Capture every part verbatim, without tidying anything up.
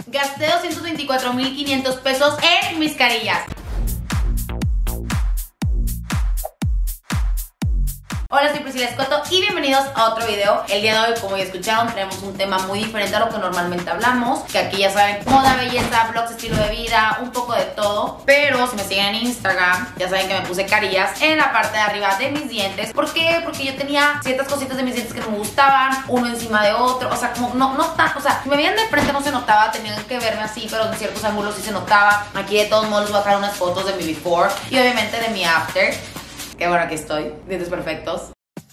Gasté doscientos veinticuatro mil quinientos pesos en mis carillas. Hola, soy Priscila Escoto y bienvenidos a otro video. El día de hoy, como ya escucharon, tenemos un tema muy diferente a lo que normalmente hablamos, que aquí ya saben, moda, belleza, vlogs, estilo de vida, un poco de todo. Pero si me siguen en Instagram, ya saben que me puse carillas en la parte de arriba de mis dientes. ¿Por qué? Porque yo tenía ciertas cositas de mis dientes que no me gustaban, uno encima de otro, o sea, como no, no tan, o sea, si me veían de frente no se notaba, tenían que verme así, pero en ciertos ángulos sí se notaba. Aquí de todos modos les voy a dejar unas fotos de mi before y obviamente de mi after. Que bueno, aquí estoy, dientes perfectos.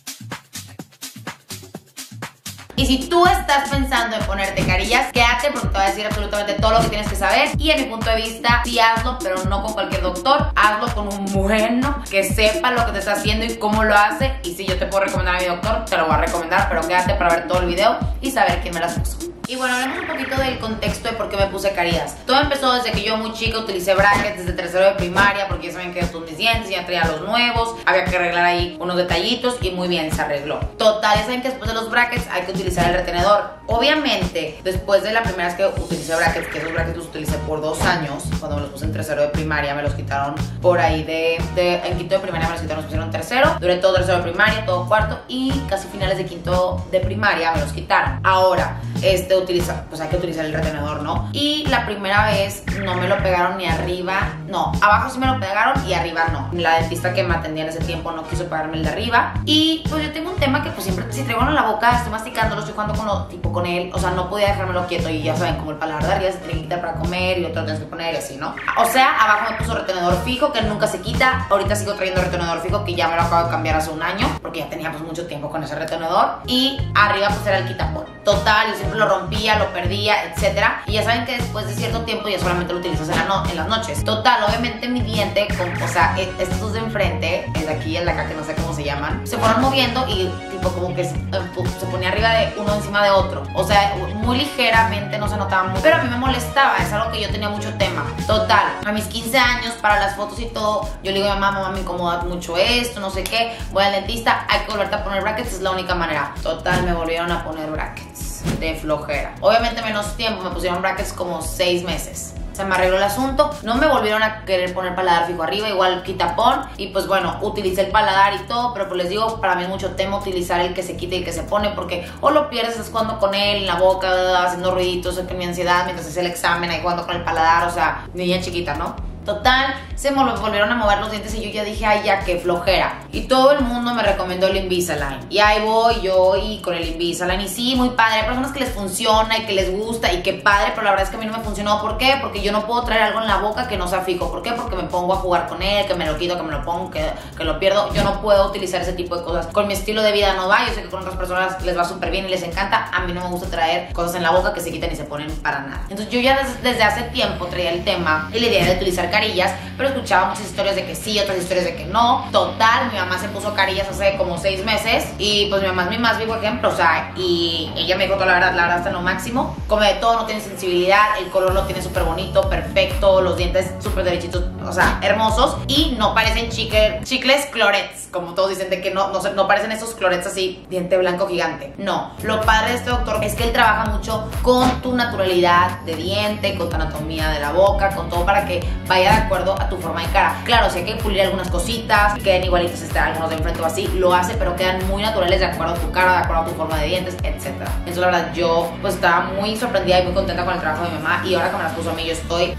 Y si tú estás pensando en ponerte carillas, quédate porque te voy a decir absolutamente todo lo que tienes que saber. Y en mi punto de vista, sí hazlo, pero no con cualquier doctor. Hazlo con un bueno que sepa lo que te está haciendo y cómo lo hace. Y si yo te puedo recomendar a mi doctor, te lo voy a recomendar, pero quédate para ver todo el video y saber quién me las puso. Y bueno, hablemos un poquito del contexto de por qué me puse carillas. Todo empezó desde que yo muy chica utilicé brackets desde tercero de primaria, porque ya saben que todos mis dientes, ya traía los nuevos, había que arreglar ahí unos detallitos y muy bien se arregló. Total, ya saben que después de los brackets hay que utilizar el retenedor. Obviamente, después de la primera vez que utilicé brackets, que esos brackets los utilicé por dos años, cuando me los puse en tercero de primaria, me los quitaron por ahí de, de en quinto de primaria me los quitaron, los pusieron en tercero, duré todo tercero de primaria, todo cuarto y casi finales de quinto de primaria me los quitaron. Ahora, este utiliza, pues hay que utilizar el retenedor, ¿no? Y la primera vez no me lo pegaron ni arriba, no, abajo sí me lo pegaron y arriba no. La dentista que me atendía en ese tiempo no quiso pegarme el de arriba. Y pues yo tengo un tema que pues siempre, si traigo uno en la boca, estoy masticándolo, estoy jugando con lo, tipo con él, o sea, no podía dejármelo quieto y ya saben, como el paladar de arriba se tiene que quitar para comer y otro lo tienes que poner y así, ¿no? O sea, abajo me puso retenedor fijo que nunca se quita, ahorita sigo trayendo retenedor fijo que ya me lo acabo de cambiar hace un año porque ya tenía pues mucho tiempo con ese retenedor y arriba pues era el quitapón. Total, yo siempre lo rompía, lo perdía, etcétera. Y ya saben que después de cierto tiempo ya solamente lo utilizas en, la no, en las noches. Total, obviamente mi diente, con, o sea, estos de enfrente, el de aquí y el de acá, que no sé cómo se llaman, se fueron moviendo y tipo como que se, se ponía arriba de uno encima de otro. O sea, muy ligeramente, no se notaba mucho. Pero a mí me molestaba, es algo que yo tenía mucho tema. Total, a mis quince años, para las fotos y todo, yo le digo a mi mamá, mamá, me incomoda mucho esto, no sé qué. Voy al dentista, hay que volverte a poner brackets, es la única manera. Total, me volvieron a poner brackets. De flojera. Obviamente menos tiempo, me pusieron brackets como seis meses. Se me arregló el asunto, no me volvieron a querer poner paladar fijo arriba, igual quitapón. Y pues bueno, utilicé el paladar y todo, pero pues les digo, para mí es mucho tema utilizar el que se quita y el que se pone, porque o lo pierdes, estás jugando con él en la boca, haciendo ruiditos, con mi ansiedad mientras hace el examen, ahí jugando con el paladar, o sea, niña chiquita, ¿no? Total, se me volvieron a mover los dientes y yo ya dije, ay, ya, qué flojera. Y todo el mundo me recomendó el Invisalign. Y ahí voy yo y con el Invisalign. Y sí, muy padre. Hay personas que les funciona y que les gusta y qué padre, pero la verdad es que a mí no me funcionó. ¿Por qué? Porque yo no puedo traer algo en la boca que no sea fijo. ¿Por qué? Porque me pongo a jugar con él, que me lo quito, que me lo pongo, que, que lo pierdo. Yo no puedo utilizar ese tipo de cosas. Con mi estilo de vida no va. Yo sé que con otras personas les va súper bien y les encanta. A mí no me gusta traer cosas en la boca que se quitan y se ponen para nada. Entonces yo ya desde, desde hace tiempo traía el tema y la idea de utilizar carillas, pero escuchaba muchas historias de que sí, otras historias de que no. Total, mi mamá se puso carillas hace como seis meses y pues mi mamá es mi más vivo ejemplo, o sea, y ella me dijo toda la verdad, la verdad hasta lo máximo. Come de todo, no tiene sensibilidad, el color lo tiene súper bonito, perfecto, los dientes súper derechitos, o sea, hermosos y no parecen chicle, chicles clorets, como todos dicen, de que no, no, no parecen esos clorets así, diente blanco gigante. No, lo padre de este doctor es que él trabaja mucho con tu naturalidad de diente, con tu anatomía de la boca, con todo para que vaya de acuerdo a tu forma de cara. Claro, si hay que pulir algunas cositas, que queden igualitos, este, algunos de enfrente o así, lo hace, pero quedan muy naturales de acuerdo a tu cara, de acuerdo a tu forma de dientes, etcétera. Entonces la verdad yo pues estaba muy sorprendida y muy contenta con el trabajo de mi mamá y ahora que me las puso a mí yo estoy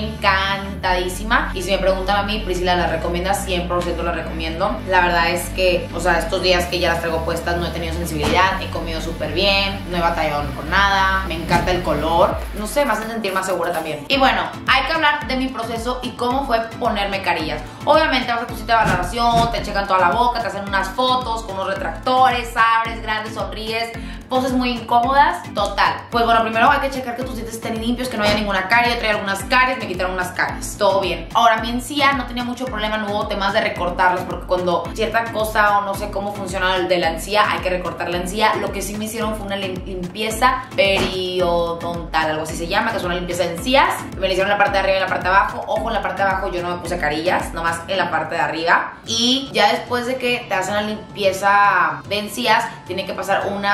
encantadísima. Y si me preguntan a mí, Priscila, ¿las recomiendas? cien por ciento las recomiendo. La verdad es que, o sea, estos días que ya las traigo puestas no he tenido sensibilidad, he comido súper bien, no he batallado con nada, me encanta el color, no sé, me hace sentir más segura también. Y bueno, hay que hablar de mi proceso y cómo fue ponerme carillas. Obviamente vas a tu sitio de valoración, te checan toda la boca, te hacen unas fotos con unos retractores, abres, grandes, sonríes, poses muy incómodas. Total, pues bueno, primero hay que checar que tus dientes estén limpios, que no haya ninguna carie. Yo traía algunas caries, me quitaron unas caries, todo bien. Ahora mi encía no tenía mucho problema, no hubo temas de recortarlos, porque cuando cierta cosa o no sé cómo funciona el de la encía, hay que recortar la encía. Lo que sí me hicieron fue una limpieza periodontal, algo así se llama, que es una limpieza de encías. Me la hicieron en la parte de arriba y en la parte de abajo. Ojo, en la parte de abajo yo no me puse carillas, nomás en la parte de arriba. Y ya después de que te hacen la limpieza de encías, tiene que pasar una semana y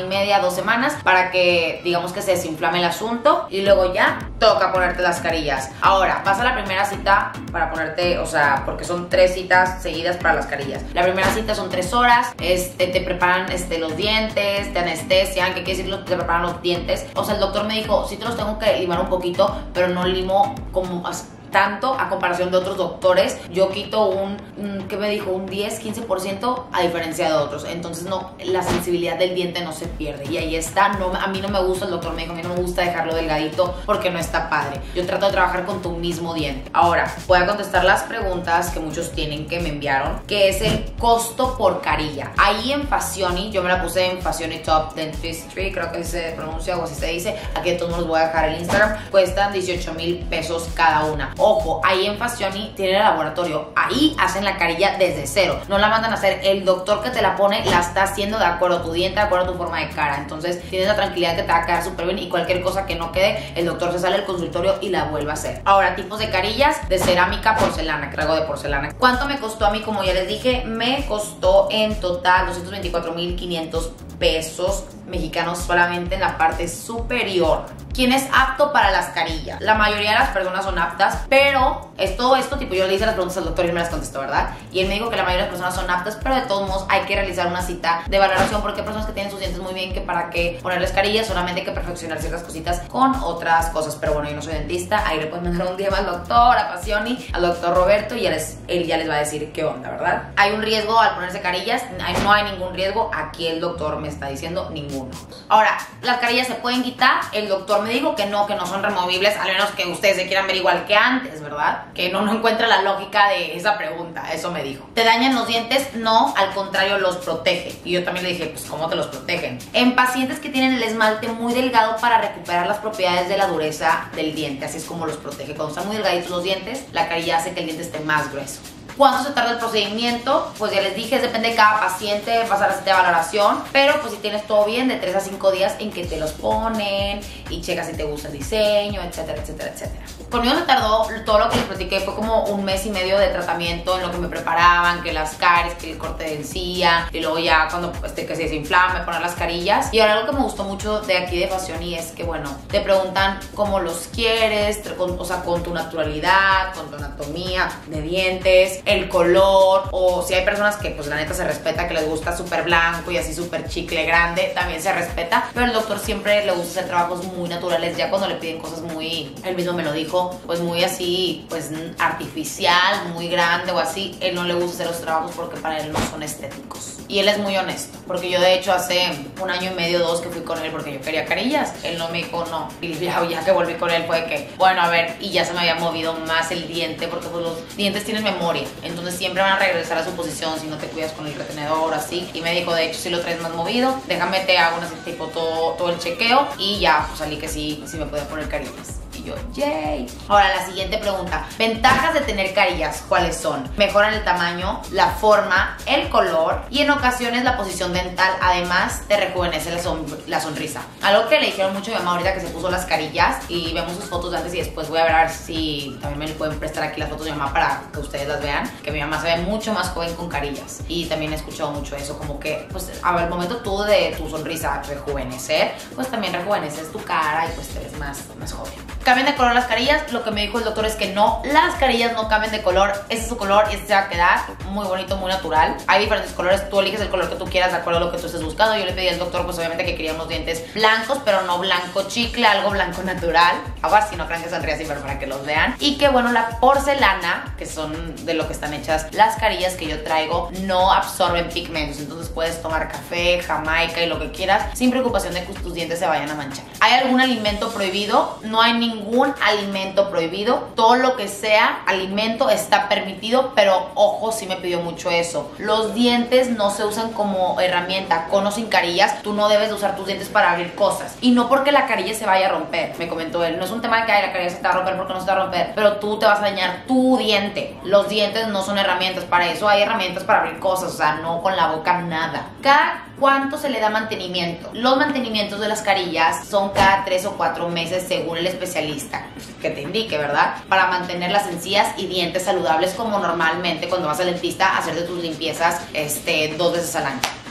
media, dos semanas para que digamos que se desinflame el asunto y luego ya toca ponerte las carillas. Ahora, vas a la primera cita para ponerte, o sea, porque son tres citas seguidas para las carillas. La primera cita son tres horas, este, te preparan este, los dientes, te anestesian, ¿qué quiere decir? Te preparan los dientes. O sea, el doctor me dijo, sí te los tengo que limar un poquito, pero no limo como tanto a comparación de otros doctores. Yo quito un, un ¿qué me dijo? Un diez, quince por ciento a diferencia de otros. Entonces no, la sensibilidad del diente no se pierde. Y ahí está. No, a mí no me gusta, el doctor me dijo, a mí no me gusta dejarlo delgadito porque no está padre. Yo trato de trabajar con tu mismo diente. Ahora, voy a contestar las preguntas que muchos tienen que me enviaron, que es el costo por carilla. Ahí en Facioni, yo me la puse en Facioni Top Dentistry, creo que se pronuncia o así se dice. Aquí de todos modos voy a dejar el Instagram. Cuestan dieciocho mil pesos cada una. Ojo, ahí en Facioni tiene el laboratorio. Ahí hacen la carilla desde cero. No la mandan a hacer. El doctor que te la pone la está haciendo de acuerdo a tu diente, de acuerdo a tu forma de cara. Entonces tienes la tranquilidad que te va a quedar súper bien y cualquier cosa que no quede, el doctor se sale del consultorio y la vuelve a hacer. Ahora, tipos de carillas de cerámica, porcelana, que traigo de porcelana. ¿Cuánto me costó a mí? Como ya les dije, me costó en total doscientos veinticuatro mil quinientos pesos mexicanos solamente en la parte superior. ¿Quién es apto para las carillas? La mayoría de las personas son aptas, pero es todo esto, tipo yo le hice las preguntas al doctor y él me las contestó, ¿verdad? Y él me dijo que la mayoría de las personas son aptas, pero de todos modos hay que realizar una cita de valoración porque hay personas que tienen sus dientes muy bien que para qué ponerles carillas, solamente hay que perfeccionar ciertas cositas con otras cosas. Pero bueno, yo no soy dentista, ahí le pueden mandar un día al doctor, a Facioni, al doctor Roberto y él, es, él ya les va a decir qué onda, ¿verdad? ¿Hay un riesgo al ponerse carillas? No hay ningún riesgo, aquí el doctor me está diciendo ninguno. Ahora, las carillas se pueden quitar, el doctor me dijo que no, que no son removibles, al menos que ustedes se quieran ver igual que antes, ¿verdad? Que no, no encuentra la lógica de esa pregunta, eso me dijo. ¿Te dañan los dientes? No, al contrario, los protege. Y yo también le dije, pues, ¿cómo te los protegen? En pacientes que tienen el esmalte muy delgado para recuperar las propiedades de la dureza del diente, así es como los protege. Cuando están muy delgaditos los dientes, la carilla hace que el diente esté más grueso. ¿Cuánto se tarda el procedimiento? Pues ya les dije, depende de cada paciente, vas a la cita de valoración, pero pues si tienes todo bien, de tres a cinco días en que te los ponen y checas si te gusta el diseño, etcétera, etcétera, etcétera. Conmigo se tardó, todo lo que les platiqué fue como un mes y medio de tratamiento en lo que me preparaban, que las caries, que el corte de encía, y luego ya cuando este, que se desinflame, poner las carillas. Y ahora algo que me gustó mucho de aquí de Facioni es que, bueno, te preguntan cómo los quieres, con, o sea, con tu naturalidad, con tu anatomía de dientes, el color, o si hay personas que pues la neta se respeta, que les gusta súper blanco y así súper chicle grande, también se respeta, pero el doctor siempre le gusta hacer trabajos muy naturales, ya cuando le piden cosas muy, él mismo me lo dijo, pues muy así, pues artificial, muy grande o así, él no le gusta hacer los trabajos porque para él no son estéticos. Y él es muy honesto, porque yo de hecho hace un año y medio, dos que fui con él porque yo quería carillas, él no me dijo no, y ya, ya que volví con él fue que, bueno, a ver, y ya se me había movido más el diente, porque pues los dientes tienen memoria, entonces siempre van a regresar a su posición si no te cuidas con el retenedor así. Y me dijo, de hecho, si lo traes más movido, déjame te hago un tipo todo, todo el chequeo y ya pues, salí que sí, sí me podía poner carillas. Y yo, yay. Ahora la siguiente pregunta, ventajas de tener carillas, ¿cuáles son? Mejoran el tamaño, la forma, el color y en ocasiones la posición dental, además te rejuvenece la, son la sonrisa. Algo que le dijeron mucho a mi mamá ahorita que se puso las carillas y vemos sus fotos de antes y después, voy a ver, a ver si también me le pueden prestar aquí las fotos de mi mamá para que ustedes las vean, que mi mamá se ve mucho más joven con carillas. Y también he escuchado mucho eso, como que pues al momento tú de tu sonrisa rejuvenecer, pues también rejuveneces tu cara y pues te ves más, más joven. ¿Cambian de color las carillas? Lo que me dijo el doctor es que no, las carillas no cambian de color, ese es su color y este se va a quedar muy bonito, muy natural. Hay diferentes colores, tú eliges el color que tú quieras de acuerdo a lo que tú estés buscando. Yo le pedí al doctor pues obviamente que queríamos dientes blancos, pero no blanco chicle, algo blanco natural. Ahora sí, no crean que sonríe así, pero para que los vean. Y que bueno, la porcelana, que son de lo que están hechas las carillas que yo traigo, no absorben pigmentos, entonces puedes tomar café, jamaica y lo que quieras sin preocupación de que tus dientes se vayan a manchar. ¿Hay algún alimento prohibido? No hay ningún Ningún alimento prohibido, todo lo que sea alimento está permitido, pero ojo, sí me pidió mucho eso. Los dientes no se usan como herramienta, con o sin carillas, tú no debes de usar tus dientes para abrir cosas. Y no porque la carilla se vaya a romper, me comentó él, no es un tema de que ay, la carilla se te va a romper porque no se te va a romper, pero tú te vas a dañar tu diente. Los dientes no son herramientas, para eso hay herramientas para abrir cosas, o sea, no con la boca nada. Cada ¿Cuánto se le da mantenimiento? Los mantenimientos de las carillas son cada tres o cuatro meses según el especialista que te indique, ¿verdad? Para mantener las encías y dientes saludables como normalmente cuando vas al dentista a hacerte tus limpiezas este, dos veces al año y ya.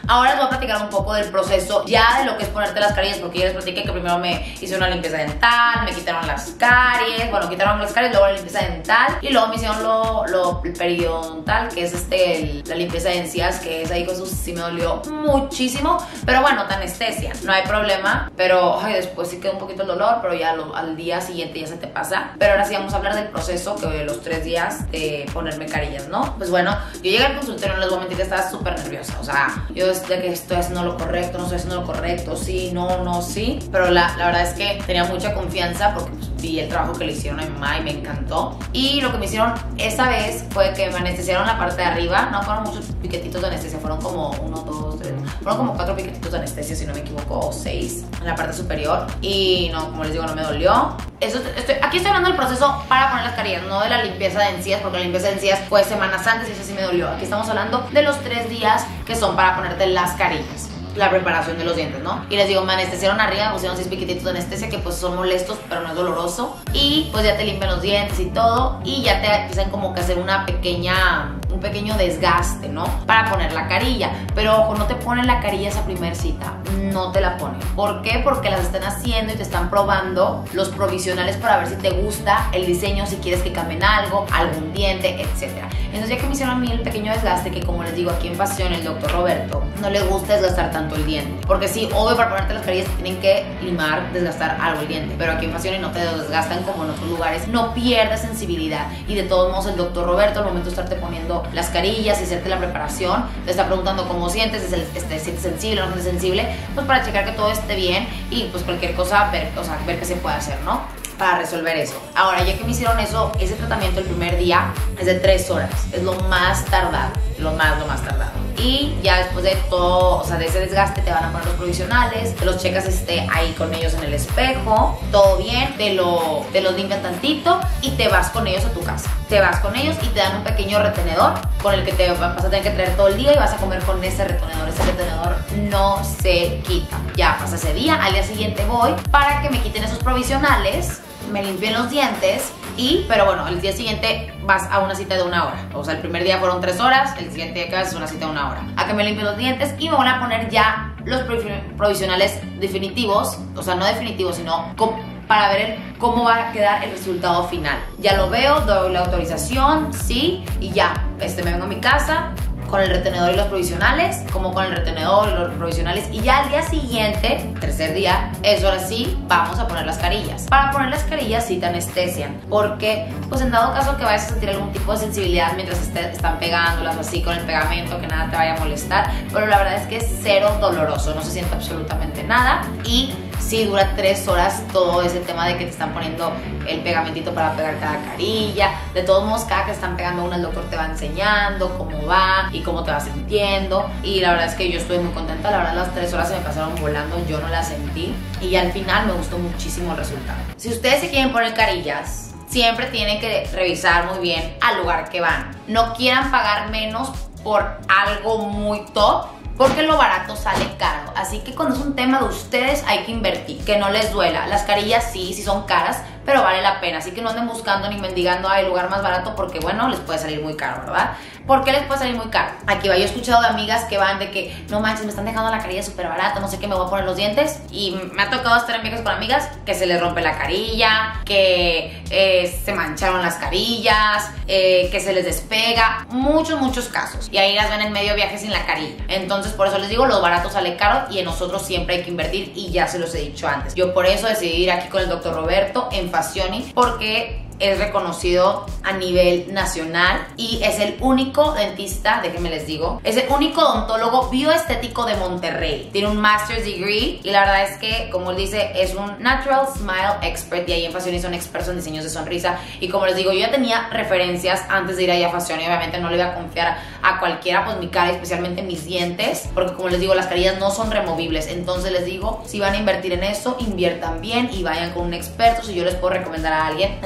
Ahora les voy a platicar un poco del proceso ya de lo que es ponerte las carillas, porque ya les platiqué que primero me hice una limpieza dental, me quitaron las caries, bueno, quitaron las caries, luego la limpieza dental y luego me hicieron lo, lo periodontal, que es este, el, la limpieza de encías, que es ahí con sus, sí me dolió muchísimo, pero bueno, te anestesia, no hay problema, pero ay, después sí queda un poquito el dolor, pero ya lo, al día siguiente ya se te pasa. Pero ahora sí vamos a hablar del proceso, que de los tres días de ponerme carillas, ¿no? Pues bueno, yo llegué al consultorio, no les voy a mentir que estaba súper nerviosa, o sea, yo desde que estoy haciendo lo correcto, no estoy haciendo lo correcto, sí, no, no, sí, pero la, la verdad es que tenía mucha confianza porque pues, vi el trabajo que le hicieron a mi mamá y me encantó. Y lo que me hicieron esa vez fue que me anestesiaron la parte de arriba, no fueron muchos piquetitos de anestesia, fueron como uno, dos, tres, fueron como cuatro piquetitos de anestesia, si no me equivoco, o seis en la parte superior. Y no, como les digo, no me dolió. Eso, estoy, aquí estoy hablando del proceso para poner las carillas, no de la limpieza de encías, porque la limpieza de encías fue semanas antes y eso sí me dolió. Aquí estamos hablando de los tres días que son para ponerte las carillas, la preparación de los dientes, ¿no? Y les digo, me anestesiaron arriba, me pusieron seis piquetitos de anestesia que pues son molestos, pero no es doloroso. Y pues ya te limpian los dientes y todo, y ya te empiezan como que a hacer una pequeña, un pequeño desgaste, ¿no? Para poner la carilla. Pero ojo, no te ponen la carilla esa primer cita, no te la ponen. ¿Por qué? Porque las están haciendo y te están probando los provisionales para ver si te gusta el diseño, si quieres que cambien algo, algún diente, etcétera. Entonces ya que me hicieron a mí el pequeño desgaste, que como les digo, aquí en Pasión el doctor Roberto no le gusta desgastar tanto el diente, porque sí, obvio, para ponerte las carillas te tienen que limar, desgastar algo el diente, pero aquí en Pasión y no te desgastan como en otros lugares, no pierdes sensibilidad. Y de todos modos el doctor Roberto al momento de estarte poniendo las carillas y hacerte la preparación te está preguntando cómo sientes, si te sientes sensible o no sientes sensible, pues para checar que todo esté bien y pues cualquier cosa ver, o sea, ver qué se puede hacer, ¿no? Para resolver eso. Ahora, ya que me hicieron eso, ese tratamiento el primer día es de tres horas, es lo más tardado, lo más, lo más tardado. Y ya después de todo, o sea, de ese desgaste te van a poner los provisionales, te los checas este, ahí con ellos en el espejo, todo bien, te, lo, te los limpian tantito y te vas con ellos a tu casa. Te vas con ellos y te dan un pequeño retenedor con el que te vas a tener que traer todo el día y vas a comer con ese retenedor. Ese retenedor no se quita. Ya pasa ese día, al día siguiente voy para que me quiten esos provisionales, me limpien los dientes y, pero bueno, el día siguiente vas a una cita de una hora. O sea, el primer día fueron tres horas, el siguiente día que vas es una cita de una hora. A que me limpien los dientes y me van a poner ya los provisionales definitivos, o sea, no definitivos, sino para ver el, cómo va a quedar el resultado final. Ya lo veo, doy la autorización, sí, y ya, este, me vengo a mi casa con el retenedor y los provisionales, como con el retenedor y los provisionales, y ya al día siguiente, tercer día, eso ahora sí, vamos a poner las carillas. Para poner las carillas sí te anestesian, porque pues en dado caso que vayas a sentir algún tipo de sensibilidad mientras esté, están pegándolas así con el pegamento, que nada te vaya a molestar, pero la verdad es que es cero doloroso, no se siente absolutamente nada y sí dura tres horas todo ese tema de que te están poniendo el pegamentito para pegar cada carilla. De todos modos, cada que están pegando una, el doctor te va enseñando cómo va y cómo te vas sintiendo. Y la verdad es que yo estoy muy contenta. La verdad, las tres horas se me pasaron volando, yo no las sentí. Y al final me gustó muchísimo el resultado. Si ustedes se quieren poner carillas, siempre tienen que revisar muy bien al lugar que van. No quieran pagar menos por algo muy top, porque lo barato sale caro. Así que cuando es un tema de ustedes hay que invertir, que no les duela. Las carillas sí, sí son caras, pero vale la pena. Así que no anden buscando ni mendigando al lugar más barato, porque bueno, les puede salir muy caro, ¿verdad? ¿Por qué les puede salir muy caro? Aquí va, yo he escuchado de amigas que van de que no manches, me están dejando la carilla súper barata, no sé qué, me voy a poner los dientes. Y me ha tocado estar en viajes con amigas que se les rompe la carilla, que eh, se mancharon las carillas, eh, que se les despega, muchos, muchos casos. Y ahí las ven en medio viaje sin la carilla. Entonces por eso les digo, lo barato sale caro y en nosotros siempre hay que invertir, y ya se los he dicho antes. Yo por eso decidí ir aquí con el doctor Roberto en Fasioni, porque es reconocido a nivel nacional y es el único dentista, déjenme les digo, es el único odontólogo bioestético de Monterrey. Tiene un master's degree y la verdad es que, como él dice, es un natural smile expert, y ahí en Fasioni son expertos en diseños de sonrisa. Y como les digo, yo ya tenía referencias antes de ir allá a Fasioni. Obviamente no le iba a confiar a cualquiera pues mi cara, especialmente mis dientes, porque como les digo, las carillas no son removibles. Entonces les digo, si van a invertir en eso, inviertan bien y vayan con un experto. Si yo les puedo recomendar a alguien, es el doctor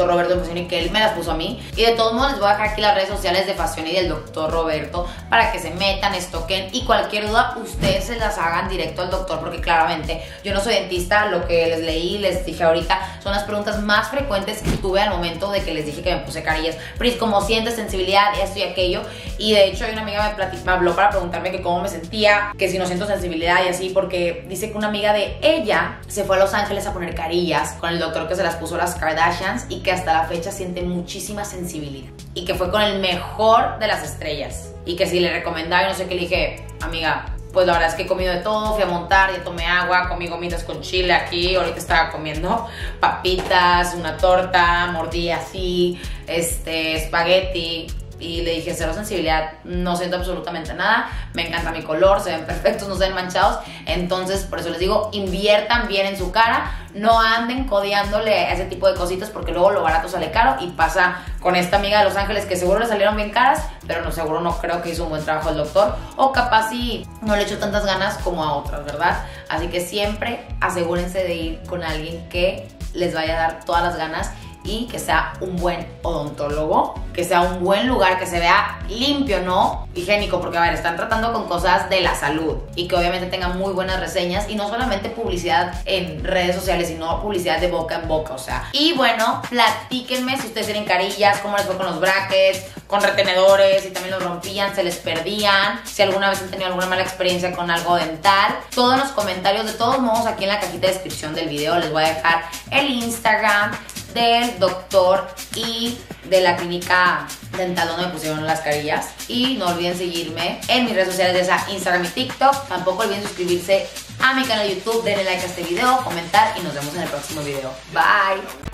doctor Roberto de Fashion y que él me las puso a mí. Y de todos modos les voy a dejar aquí las redes sociales de Fashion y del doctor Roberto para que se metan, estoquen y cualquier duda ustedes se las hagan directo al doctor, porque claramente yo no soy dentista. Lo que les leí, les dije ahorita, son las preguntas más frecuentes que tuve al momento de que les dije que me puse carillas. Pris, ¿cómo sientes sensibilidad? Esto y aquello. Y de hecho hay una amiga me, platic, me habló para preguntarme que cómo me sentía, que si no siento sensibilidad y así, porque dice que una amiga de ella se fue a Los Ángeles a poner carillas con el doctor que se las puso las Kardashians y que hasta la fecha siente muchísima sensibilidad y que fue con el mejor de las estrellas y que si le recomendaba y no sé qué, le dije, amiga, pues la verdad es que he comido de todo, fui a montar, ya tomé agua, comí gomitas con chile aquí, ahorita estaba comiendo papitas, una torta, mordí así, este, espagueti. Y le dije, cero sensibilidad, no siento absolutamente nada, me encanta mi color, se ven perfectos, no se ven manchados. Entonces, por eso les digo, inviertan bien en su cara, no anden codeándole a ese tipo de cositas, porque luego lo barato sale caro. Y pasa con esta amiga de Los Ángeles, que seguro le salieron bien caras, pero no, seguro no creo que hizo un buen trabajo el doctor, o capaz sí no le echó tantas ganas como a otras, ¿verdad? Así que siempre asegúrense de ir con alguien que les vaya a dar todas las ganas y que sea un buen odontólogo, que sea un buen lugar, que se vea limpio, no higiénico, porque a ver, están tratando con cosas de la salud y que obviamente tengan muy buenas reseñas y no solamente publicidad en redes sociales, sino publicidad de boca en boca, o sea. Y bueno, platíquenme si ustedes tienen carillas, cómo les fue con los brackets, con retenedores, si también los rompían, se les perdían, si alguna vez han tenido alguna mala experiencia con algo dental. Todos en los comentarios, de todos modos, aquí en la cajita de descripción del video les voy a dejar el Instagram del doctor y de la clínica dental donde me pusieron las carillas. Y no olviden seguirme en mis redes sociales de esa Instagram y TikTok. Tampoco olviden suscribirse a mi canal de YouTube, denle like a este video, comentar y nos vemos en el próximo video. Bye.